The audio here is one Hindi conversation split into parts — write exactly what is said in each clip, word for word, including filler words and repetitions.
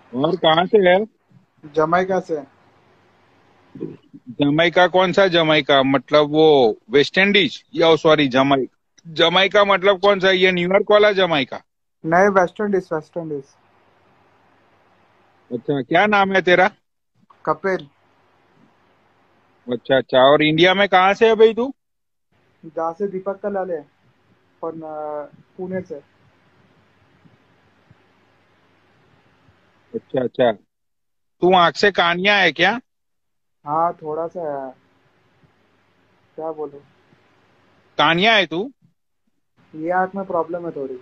और कहाँ से है? जमाइका से। जमाइका? कौन सा जमाइका? मतलब वो वेस्ट इंडीज या सॉरी जमाइका? जमाइका मतलब कौन सा? ये न्यूयॉर्क वाला जमाइका? नए वेस्ट इंडीज, वेस्ट इंडीज। अच्छा, क्या नाम है तेरा? कपिल। अच्छा अच्छा। और इंडिया में कहाँ से है भाई तू? जहाँ से दीपक का लाले, और न- पुणे से। अच्छा अच्छा। तू आंख से कानिया है क्या? हाँ, थोड़ा सा है। क्या बोलूं। कानिया है तू? ये आंख में प्रॉब्लम है थोड़ी।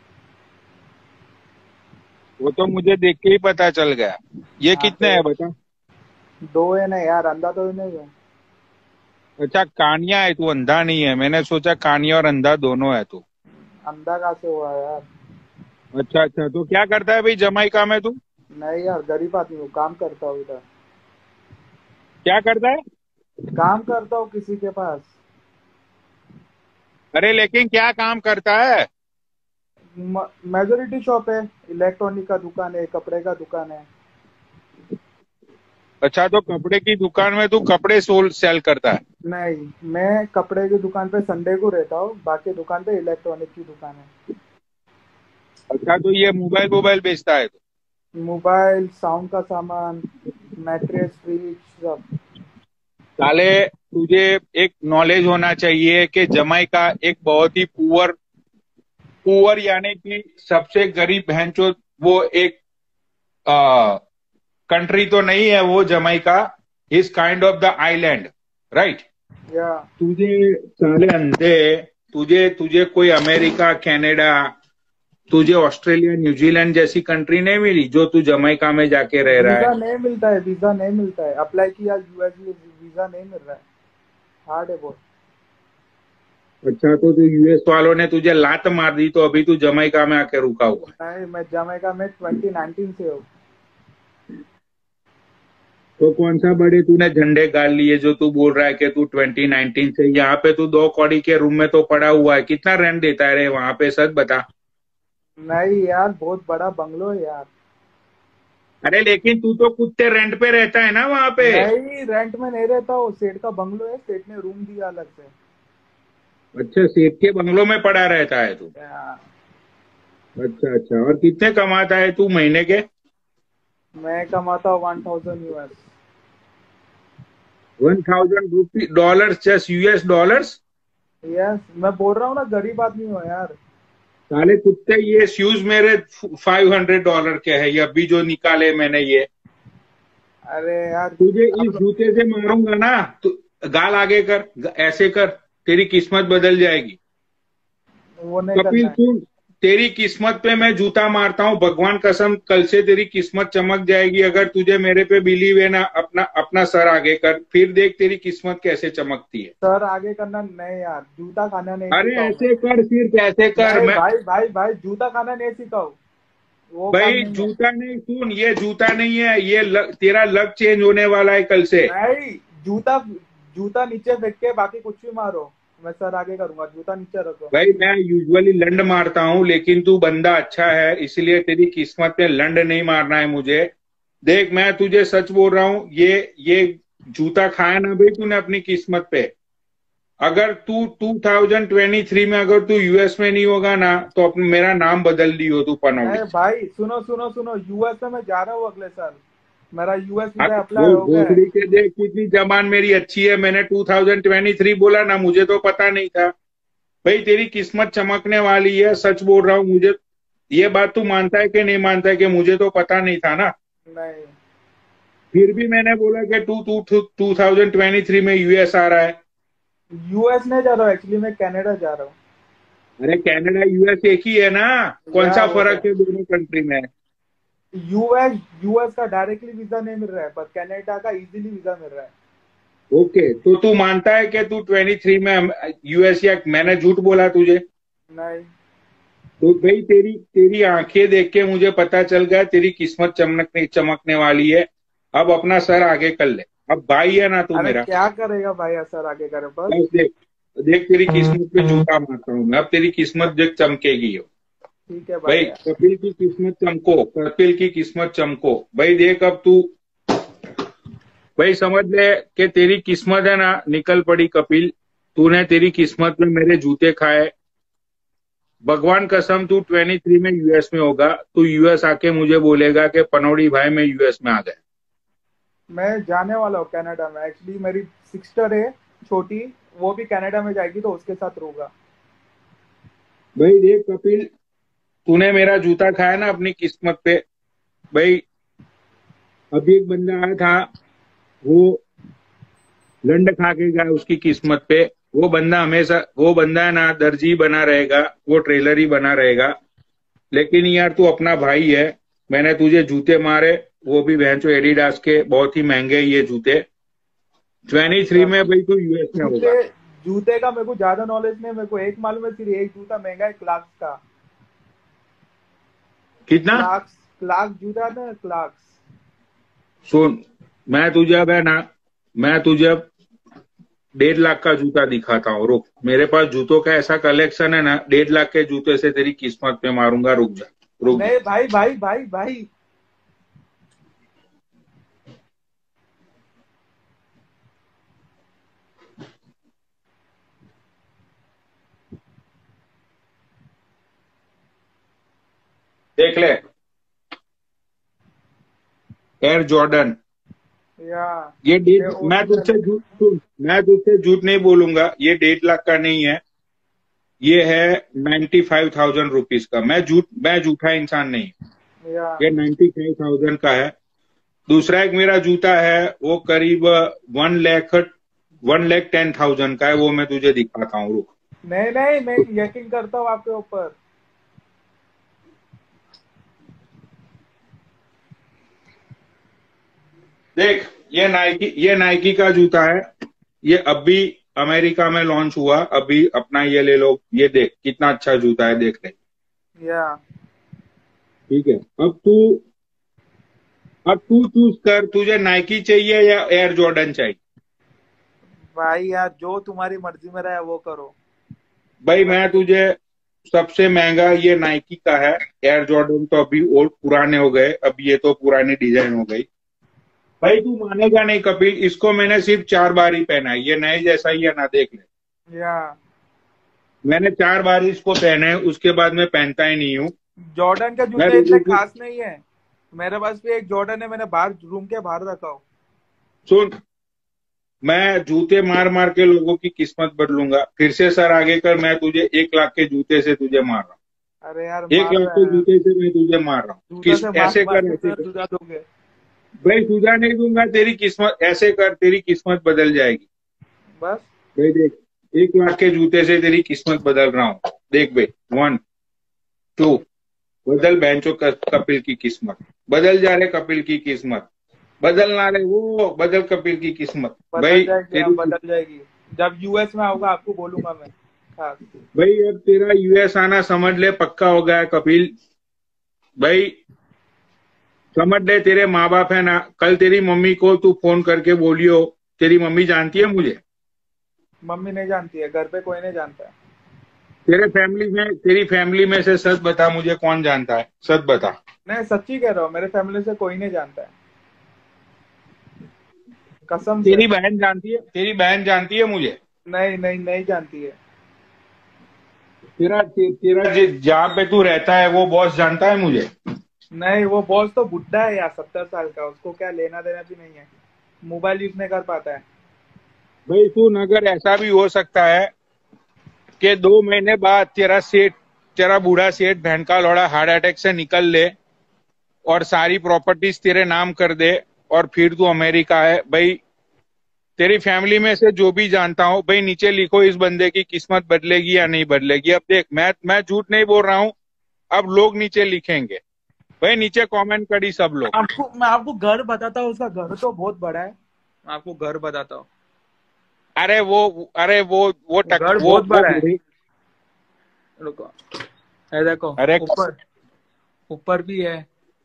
वो तो मुझे देख के ही पता चल गया। ये हाँ कितने तो है बता? दो है ना यार, अंधा तो ही नहीं है। अच्छा, कानिया है तू, अंधा नहीं है। मैंने सोचा कानिया और अंधा दोनों है तू। अंधा कहाँ से हुआ यार। अच्छा अच्छा। तो क्या करता है भाई जमाइका में तू? नहीं यार, गरीब आदमी हूँ, काम करता हूँ इधर। क्या करता है? काम करता हूँ किसी के पास। अरे लेकिन क्या काम करता है? मेजोरिटी शॉप है। इलेक्ट्रॉनिक का दुकान है, कपड़े का दुकान है। अच्छा, तो कपड़े की दुकान में तू कपड़े सोल सेल करता है? नहीं, मैं कपड़े की दुकान पे संडे को रहता हूँ, बाकी दुकान पे इलेक्ट्रॉनिक की दुकान है। अच्छा, तो ये मोबाइल मोबाइल बेचता है तू? मोबाइल, साउंड का सामान, मैट्रेस, फ्रिज, सब। साले, तुझे एक नॉलेज होना चाहिए कि जमाइका एक बहुत ही पुअर पुअर यानी कि सबसे गरीब बहनचोद, वो एक कंट्री तो नहीं है वो Jamaica. Is kind of the island, right? या तुझे साले अंधे, तुझे तुझे कोई अमेरिका, कनाडा, तुझे ऑस्ट्रेलिया, न्यूजीलैंड जैसी कंट्री नहीं मिली जो तू जमाइका में जाके रह रहा है? वीजा नहीं मिलता है, वीजा नहीं मिलता है। अप्लाई किया यूएस में, वीजा नहीं मिल रहा है। हार्ड है बहुत। अच्छा, तो तू यूएस वालों ने तुझे लात मार दी तो अभी तू जमाइका में आके रुका हुआ है? नहीं, मैं जमैका में ट्वेंटी नाइनटीन से हूँ। तो कौन सा बड़े तूने झंडे गाड़ लिए जो तू बोल रहा है कि तू ट्वेंटी नाइनटीन से यहाँ पे? तू दो कौड़ी के रूम में तो पड़ा हुआ है। कितना रेंट देता है रे वहां पे, सच बता। नहीं यार, बहुत बड़ा बंगलो है यार। अरे लेकिन तू तो कुत्ते रेंट पे रहता है ना वहां पे? नहीं, रेंट में नहीं रहता हूँ, सेठ का बंगलो है, सेठ ने रूम दिया अलग से। अच्छा, सेठ के बंगलों में पड़ा रहता है तू? या, अच्छा अच्छा। और कितने कमाता है तू महीने के? मैं कमाता हूँ one thousand US. One thousand rupee dollars? Just US dollars? Yes, मैं बोल रहा हूँ ना, गरीब आदमी हूँ यार। साले कुत्ते, ये शूज मेरे फाइव हंड्रेड डॉलर के है, ये अभी जो निकाले मैंने ये। अरे यार। तुझे इस अब जूते से मारूंगा ना तो गाल आगे कर, ऐसे कर, तेरी किस्मत बदल जाएगी। वो नहीं करना कपिल है। सुन, तेरी किस्मत पे मैं जूता मारता हूँ, भगवान कसम, कल से तेरी किस्मत चमक जाएगी। अगर तुझे मेरे पे बिलीव है ना, अपना अपना सर आगे कर, फिर देख तेरी किस्मत कैसे चमकती है। सर आगे करना नहीं यार, जूता खाना नहीं अरे सीखा हूँ मैं। ऐसे कर, सिर्फ ऐसे कर। नहीं मैं भाई, भाई भाई, जूता खाना नहीं सीखा हूँ। वो काम भाई, नहीं है। जूता नहीं, सुन, ये जूता नहीं है, ये लग, तेरा लग चेंज होने वाला है कल से। नहीं, जूता जूता नीचे फेंक के बाकी कुछ भी मारो, मैं सर आगे करूंगा, जूता नीचे रखो। भाई मैं यूजुअली लंड मारता हूँ, लेकिन तू बंदा अच्छा है इसलिए तेरी किस्मत में लंड नहीं मारना है मुझे। देख, मैं तुझे सच बोल रहा हूँ, ये ये जूता खाया ना भाई तूने अपनी किस्मत पे। अगर तू ट्वेंटी ट्वेंटी थ्री में अगर तू यूएस में नहीं होगा ना तो अपना मेरा नाम बदल दियो तू, पनौड़ी। नहीं भाई, सुनो सुनो सुनो, यूएस में मैं जा रहा हूँ अगले साल। मेरा यूएस हाँ, वीजा वो अप्लाई हो गया है। भोसड़ी के देख कितनी जबान मेरी अच्छी है। मैंने ट्वेंटी ट्वेंटी थ्री बोला ना, मुझे तो पता नहीं था। भाई तेरी किस्मत चमकने वाली है, सच बोल रहा हूँ मुझे। ये बात तू मानता है कि नहीं मानता है कि मुझे तो पता नहीं था ना? नहीं, फिर भी मैंने बोला कि two two two thousand twenty three में यूएस आ रहा है। यूएस नहीं जा रहा हूँ एक्चुअली, मैं कनाडा जा रहा हूँ। अरे कनाडा यूएस एक ही है ना? कौन या सा वो तो, फर्क है दोनों कंट्री में? यूएस यूएस का डायरेक्टली वीजा नहीं मिल रहा है, पर कनाडा का इजीली वीजा मिल रहा है। ओके, तो तू मानता है कि तू ट्वेंटी थ्री में यूएस, या मैंने झूठ बोला तुझे? नहीं। तो भाई तेरी तेरी आंखें देख के मुझे पता चल गया तेरी किस्मत चमकने चमकने वाली है। अब अपना सर आगे कर ले। अब भाई है ना तू अरे मेरा? क्या करेगा भाई, असर आगे करे बस। बस देख, देख तेरी किस्मत पे जूता मारता हूँ मैं, अब तेरी किस्मत देख चमकेगी हो। ठीक है भाई भाई। कपिल की किस्मत चमको, कपिल की किस्मत चमको भाई। देख अब तू भाई समझ ले कि तेरी किस्मत है ना निकल पड़ी कपिल। तूने तेरी किस्मत में मेरे जूते खाए। भगवान कसम तू तेईस में यूएस में होगा, तू यूएस आके मुझे बोलेगा कि पनौड़ी भाई मैं यूएस में आ गया। मैं जाने वाला हूँ कनाडा में, एक्चुअली मेरी सिस्टर है छोटी, वो भी कनाडा में जाएगी तो उसके साथ रहूंगा। भाई देख कपिल, तूने मेरा जूता खाया ना अपनी किस्मत पे। भाई अभी एक बंदा आया था, वो लंड खा के गया उसकी किस्मत पे। वो बंदा हमेशा, वो बंदा है ना दर्जी बना रहेगा, वो ट्रेलर ही बना रहेगा। लेकिन यार तू अपना भाई है। मैंने तुझे जूते मारे, वो भी भैंचो एडिडास के, बहुत ही महंगे ये जूते। तेईस अच्छा, में भाई तू यूएस में जूते होगा। जूते का मेरे को ज्यादा नॉलेज नहीं है। मेरे को एक मालूम है, सिर्फ एक जूता महंगा है क्लार्क्स का। कितना? क्लार्क्स, क्लार्क जूता था, क्लार्क्स। सुन, मैं तुझे अब है ना, मैं तुझे अब डेढ़ लाख का जूता दिखाता हूँ। रुक, मेरे पास जूतों का ऐसा कलेक्शन है ना, डेढ़ लाख के जूते से तेरी किस्मत में मारूंगा। रुक जा, रुक जा। नहीं भाई भाई भाई भाई। देख ले, एयर जॉर्डन। या ये ये डेढ़, मैं ओरिजिनल तुझसे है। झूठ सुन, मैं तुझसे झूठ नहीं बोलूंगा, ये डेढ़ लाख का नहीं है। ये है नाइन्टी फाइव थाउजेंड रुपीज का। मैं झूठ, मैं झूठा इंसान नहीं। या ये नाइन्टी फाइव थाउजेंड का है। दूसरा एक मेरा जूता है, वो करीब one lakh one lakh ten thousand का है। वो मैं तुझे दिखाता हूँ, रुक। नहीं नहीं, मैं यकीन करता हूँ आपके ऊपर। देख, ये नाइकी, ये नाइकी का जूता है। ये अभी अमेरिका में लॉन्च हुआ, अभी अपना ये ले लो। ये देख कितना अच्छा जूता है, देख ले। या ठीक है, अब तू अब तू चूज कर, तुझे नाइकी चाहिए या एयर जॉर्डन चाहिए। भाई यार, जो तुम्हारी मर्जी में रहे वो करो। भाई मैं मैं तो तुझे सबसे महंगा ये नाइकी का है। एयर जॉर्डन तो अभी ओल्ड पुराने हो गए, अब ये तो पुरानी डिजाइन हो गई। भाई तू मानेगा नहीं कपिल, इसको मैंने सिर्फ चार बार ही पहना है। ये नए जैसा ही है ना, देख ले। या मैंने चार बार इसको पहना है, उसके बाद मैं पहनता ही नहीं हूँ। जॉर्डन के मैं जूते इतने लोगों की, खास नहीं है। मेरे पास भी एक जॉर्डन है, मैंने बाहर रूम के बाहर रखा हूँ। सुन, मैं जूते मार मार के लोगों की किस्मत बदलूंगा। फिर से सर आगे कर, मैं तुझे एक लाख के जूते से तुझे मार रहा अरे यार हूँ। एक मार लाख रहा के है यार। जूते से मैं तुझे मार रहा हूँ। जूता किस, से मार ऐसे मार कर, के ऐसे फिर कर। जुदा दोगे। भाई सुझा नहीं दूंगा, तेरी किस्मत ऐसे कर, तेरी किस्मत बदल जाएगी। बस। भाई देख, एक लाख के जूते से तेरी किस्मत बदल रहा हूँ। देख भाई, वन टू, बदल बेंचो कपिल की किस्मत। बदल जा रहे कपिल की किस्मत। बदल ना रहे वो, बदल कपिल की किस्मत। बदल भाई जाएगी, अब तेरी, बदल जाएगी। जब यूएस में होगा आपको बोलूंगा मैं। खास। भाई अब तेरा यूएस आना समझ ले पक्का हो गया है कपिल। भाई समझ ले, तेरे माँ बाप है ना, कल तेरी मम्मी को तू फोन करके बोलियो। तेरी मम्मी जानती है मुझे? मम्मी नहीं जानती है, घर पे कोई नहीं जानता है। तेरे फैमिली में, तेरी फैमिली में से सच बता, मुझे कौन जानता है, सच बता। नहीं, सच्ची कह रहा हूँ, मेरे फैमिली से कोई नहीं जानता है, कसम से। तेरी बहन जानती है? तेरी बहन जानती है मुझे? नहीं नहीं नहीं जानती है। तेरा ते, तेरा जि- जहाँ पे तू रहता है वो बॉस जानता है मुझे? नहीं, वो बॉस तो बुढ़ा है यार, सत्तर साल का, उसको क्या लेना देना भी नहीं है। मोबाइल यूज नहीं कर पाता है। भाई सुन, अगर ऐसा भी हो सकता है कि दो महीने बाद तेरा सेठ, तेरा बूढ़ा सेठ बहन का लौड़ा हार्ट अटैक से निकल ले और सारी प्रॉपर्टीज तेरे नाम कर दे, और फिर तू अमेरिका है। भाई तेरी फैमिली में से जो भी जानता हूं, भाई नीचे लिखो इस बंदे की किस्मत बदलेगी या नहीं बदलेगी। अब देख, मैं मैं झूठ नहीं बोल रहा हूं। अब लोग नीचे लिखेंगे भाई, नीचे कमेंट करी सब लोग। आपको मैं आपको घर बताता हूँ, उसका घर तो बहुत बड़ा है। मैं आपको घर बताता हूँ। अरे वो, अरे वो वो टक घर वो बहुत वो बड़ा है। बूढ़ी, रुको, ये देखो। अरे ऊपर, ऊपर भी है।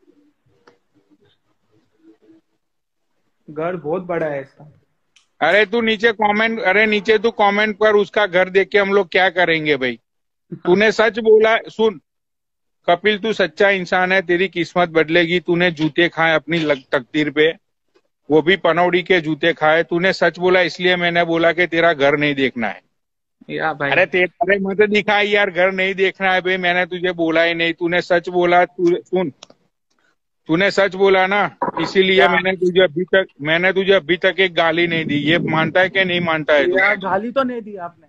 घर बहुत बड़ा है इसका। अरे तू नीचे कमेंट, अरे नीचे तू कमेंट पर, उसका घर देख के हम लोग क्या करेंगे भाई। तूने सच बोला। सुन, कपिल तू सच्चा इंसान है, तेरी किस्मत बदलेगी। तूने जूते खाए अपनी लग तकदीर पे, वो भी पनौड़ी के जूते खाए। तूने सच बोला इसलिए मैंने बोला कि तेरा घर नहीं देखना है। या भाई। अरे तेरे अरे मत दिखाई यार, घर नहीं देखना है भाई, मैंने तुझे बोला ही नहीं। तूने सच बोला, तू सुन, तूने सच बोला ना, इसीलिए या, मैंने तुझे अभी तक मैंने तुझे अभी तक एक गाली नहीं दी। ये मानता है कि नहीं मानता है तू? या गाली तो नहीं दी आपने,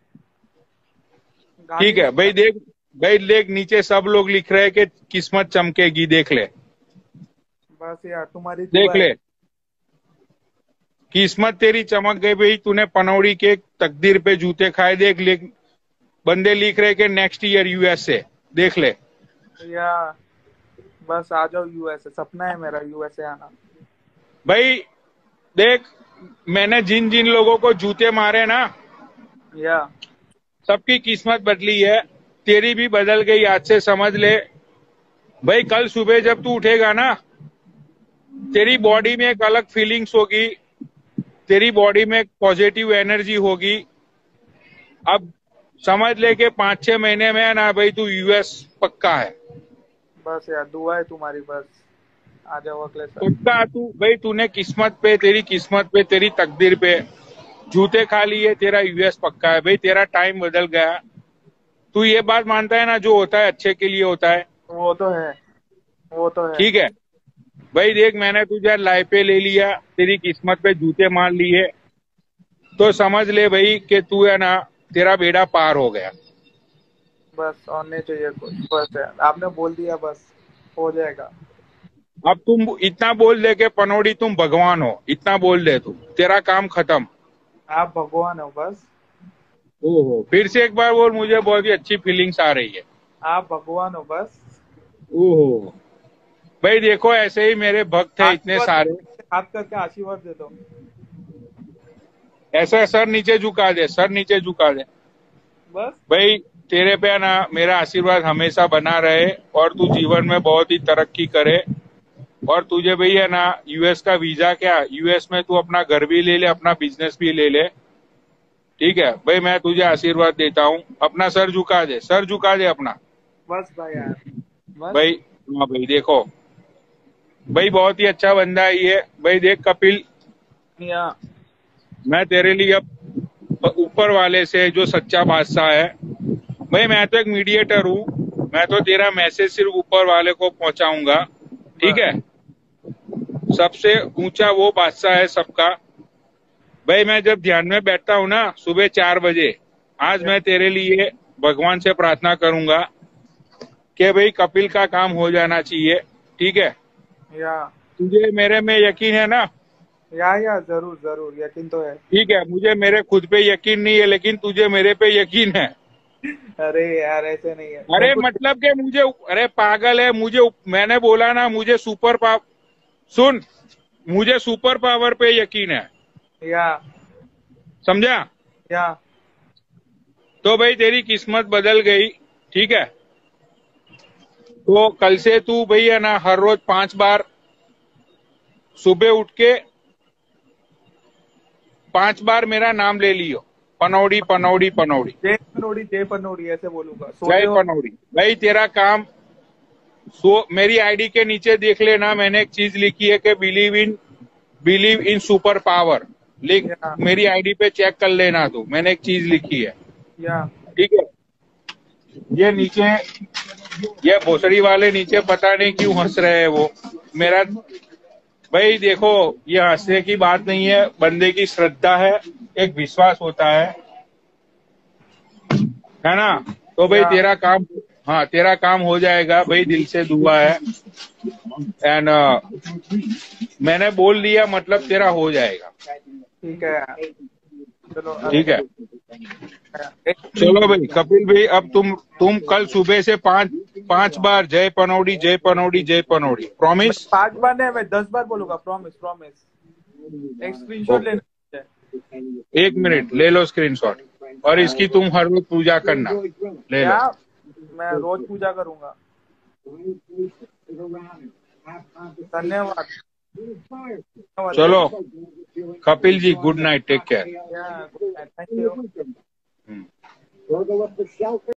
गाली ठीक है नहीं भाई, दी। देख भाई, देख नीचे सब लोग लिख रहे हैं कि किस्मत चमकेगी, देख ले, बस यार तुम्हारी देख दुआ है। ले, किस्मत तेरी चमक गई भाई। तूने पनौड़ी के तकदीर पे जूते खाए, देख ले, बंदे लिख रहे कि नेक्स्ट ईयर यूएस से, देख ले। या बस आ जाओ यूएसए, सपना है मेरा यूएसए आना। भाई देख, मैंने जिन जिन लोगों को जूते मारे ना, या सबकी किस्मत बदली है, तेरी भी बदल गई आज से, समझ ले भाई। कल सुबह जब तू उठेगा ना, तेरी बॉडी में एक अलग फीलिंग्स होगी, तेरी बॉडी में एक पॉजिटिव एनर्जी होगी। अब समझ ले के पांच छह महीने में है ना भाई, तू यूएस पक्का है। बस यार दुआ है तुम्हारी, बस आ जाओ अगले साल। पक्का तू भाई, तूने किस्मत पे, तेरी किस्मत पे, तेरी तकदीर पे जूते खा लिए, तेरा यूएस पक्का है भाई, तेरा टाइम बदल गया। तू ये बात मानता है ना, जो होता है अच्छे के लिए होता है। वो तो है, वो तो है। ठीक है भाई, देख मैंने तुझे लाइफ पे ले लिया, तेरी किस्मत पे जूते मार लिए, तो समझ ले भाई कि तू है ना, तेरा बेड़ा पार हो गया। बस और नहीं चाहिए कुछ, बस यार आपने बोल दिया, बस हो जाएगा। अब तुम इतना बोल दे के पनौड़ी तुम भगवान हो, इतना बोल दे तू, तेरा काम खत्म। आप भगवान हो बस। ओहो, फिर से एक बार बोल, मुझे बहुत ही अच्छी फीलिंग्स आ रही है। आप भगवान हो बस। ओहो भाई, देखो ऐसे ही मेरे भक्त है इतने आशीर्वाद सारे। दे- हाथ करके आशीर्वाद दे दो। ऐसा सर नीचे झुका दे, सर नीचे झुका दे बस भाई। तेरे पे ना मेरा आशीर्वाद हमेशा बना रहे, और तू जीवन में बहुत ही तरक्की करे। और तुझे भाई है ना, यूएस का वीजा, क्या यूएस में तू अपना घर भी ले ले, अपना बिजनेस भी ले ले। ठीक है भाई, मैं तुझे आशीर्वाद देता हूँ। अपना सर झुका दे, सर झुका दे अपना। बस भाई यार, बस। भाई हाँ भाई, देखो भाई, बहुत ही अच्छा बंदा है ये भाई। देख कपिल, या मैं तेरे लिए अब ऊपर वाले से, जो सच्चा बादशाह है भाई, मैं तो एक मीडिएटर हूँ, मैं तो तेरा मैसेज सिर्फ ऊपर वाले को पहुंचाऊंगा। ठीक है, सबसे ऊंचा वो बादशाह है सबका भाई। मैं जब ध्यान में बैठता हूँ ना सुबह चार बजे, आज मैं तेरे लिए भगवान से प्रार्थना करूंगा कि भाई कपिल का काम हो जाना चाहिए। ठीक है, या तुझे मेरे में यकीन है ना? या या जरूर जरूर, यकीन तो है। ठीक है, मुझे मेरे खुद पे यकीन नहीं है, लेकिन तुझे मेरे पे यकीन है। अरे यार ऐसे नहीं है, अरे मैं कुछ। मतलब कि मुझे, अरे पागल है, मुझे, मैंने बोला ना मुझे सुपर पावर, सुन, मुझे सुपर पावर पे यकीन है, या समझा? या तो भाई तेरी किस्मत बदल गई। ठीक है, तो कल से तू भाई है ना, हर रोज पांच बार सुबह उठ के पांच बार मेरा नाम ले लियो, पनौड़ी पनौड़ी पनौड़ी, जय पनौड़ी जय पनौड़ी ऐसे बोलूंगा। जय सोते हो? पनौड़ी। भाई तेरा काम, सो मेरी आईडी के नीचे देख लेना, मैंने एक चीज लिखी है कि believe in believe in super power. लिख, या मेरी आईडी पे चेक कर लेना तू, मैंने एक चीज लिखी है। या ठीक है, ये नीचे, ये भोसड़ी वाले नीचे पता नहीं क्यों हंस रहे हैं वो मेरा। भाई देखो, ये हंसने की बात नहीं है, बंदे की श्रद्धा है, एक विश्वास होता है है ना? तो भाई या तेरा काम, हाँ तेरा काम हो जाएगा भाई, दिल से दुआ है। एंड मैंने बोल दिया, मतलब तेरा हो जाएगा। ठीक है यार, चलो ठीक है, एक चलो भाई कपिल भाई, अब तुम तुम कल सुबह से पांच पांच बार जय पनौड़ी जय पनौड़ी जय पनौड़ी, प्रॉमिस? पांच बार नहीं, मैं दस बार बोलूंगा, प्रॉमिस प्रॉमिस। एक स्क्रीनशॉट लेना है। एक मिनट, ले लो स्क्रीनशॉट, और इसकी तुम हर रोज पूजा करना, ले लो। क्या? मैं रोज पूजा करूंगा। धन्यवाद। धन्यवाद। चलो Kapil ji, good night, take care. Thank you.